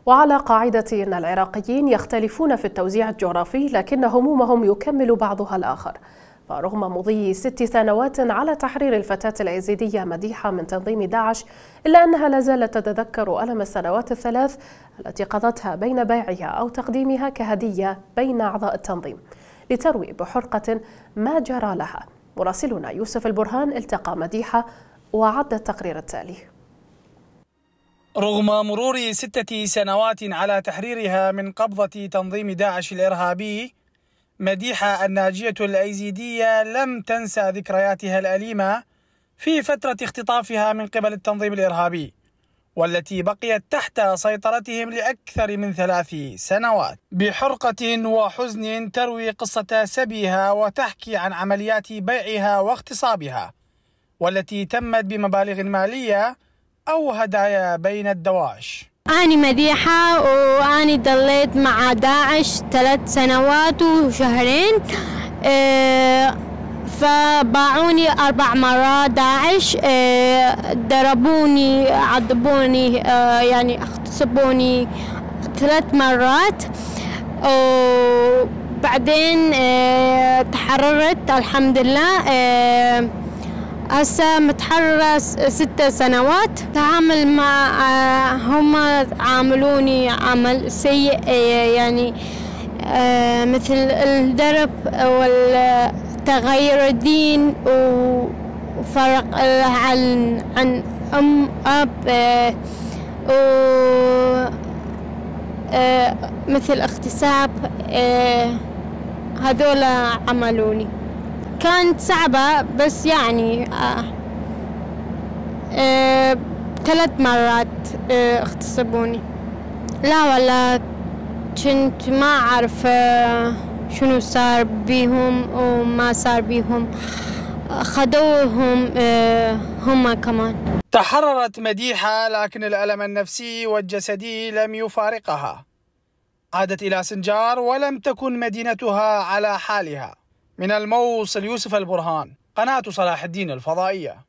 وعلى قاعدة أن العراقيين يختلفون في التوزيع الجغرافي، لكن همومهم يكمل بعضها الآخر. فرغم مضي 6 سنوات على تحرير الفتاة اليزيدية مديحة من تنظيم داعش، إلا أنها لا زالت تتذكر ألم السنوات الثلاث التي قضتها بين بيعها أو تقديمها كهدية بين أعضاء التنظيم لتروي بحرقة ما جرى لها. مراسلنا يوسف البرهان التقى مديحة وعد التقرير التالي. رغم مرور 6 سنوات على تحريرها من قبضة تنظيم داعش الإرهابي، مديحة الناجية الأيزيدية لم تنسى ذكرياتها الأليمة في فترة اختطافها من قبل التنظيم الإرهابي، والتي بقيت تحت سيطرتهم لأكثر من 3 سنوات، بحرقة وحزن تروي قصة سبيها وتحكي عن عمليات بيعها واغتصابها، والتي تمت بمبالغ مالية أو هدايا بين الدواعش. أنا مديحة وأنا ضليت مع داعش 3 سنوات وشهرين، فباعوني 4 مرات داعش، ضربوني، عذبوني، يعني اغتصبوني 3 مرات، وبعدين تحررت الحمد لله. هسه متحررة 6 سنوات. تعامل مع هم عاملوني عمل سيء، يعني مثل الضرب والتغير الدين وفرق عن أب، مثل اغتصاب، هذول عملوني. كانت صعبة، بس يعني 3 مرات اغتصبوني. لا والله كنت ما أعرف شنو صار بيهم وما صار بيهم، خدوهم هم كمان. تحررت مديحة، لكن الألم النفسي والجسدي لم يفارقها. عادت إلى سنجار ولم تكن مدينتها على حالها. من الموصل يوسف البرهان، قناة صلاح الدين الفضائية.